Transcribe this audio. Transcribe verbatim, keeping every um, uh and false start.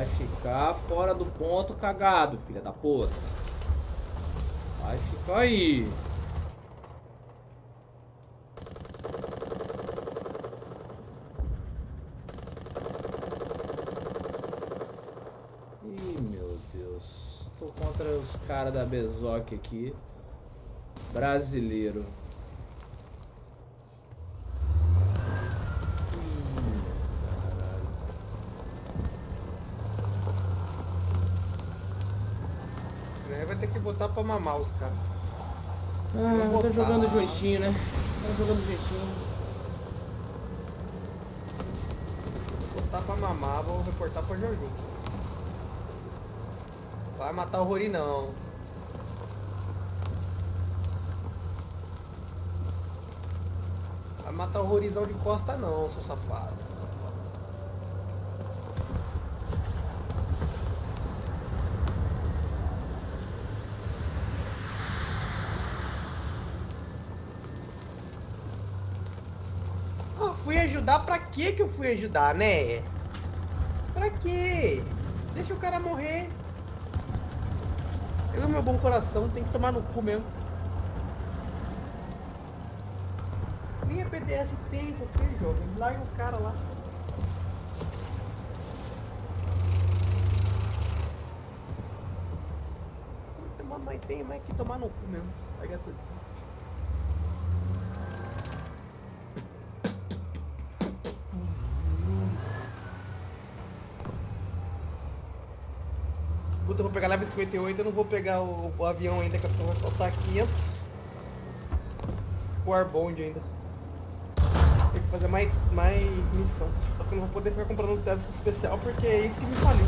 ficar fora do ponto cagado, filha da puta. Vai ficar aí. Ih, meu Deus. Tô contra os caras da Bezoc aqui. Brasileiro. Vai ter que botar pra mamar os caras. Ah, tá jogando juntinho, né? Tá jogando juntinho. Vou botar pra mamar, vou reportar pra Jorginho. Vai matar o Rory não. Vai matar o Rorizão de costa não, seu safado. Fui ajudar, pra que que eu fui ajudar, né? Pra quê? Deixa o cara morrer. Eu, meu bom coração, tem que tomar no cu mesmo. Nem a P D S tem você, jovem. Larga o cara lá. Mas tem mais que tomar no cu mesmo. Larga tudo. Puta, eu vou pegar a nave cinquenta e oito, eu não vou pegar o, o avião ainda, que vai faltar quinhentos. O Arbond ainda. Tem que fazer mais, mais missão. Só que eu não vou poder ficar comprando teste especial porque é isso que me faliu.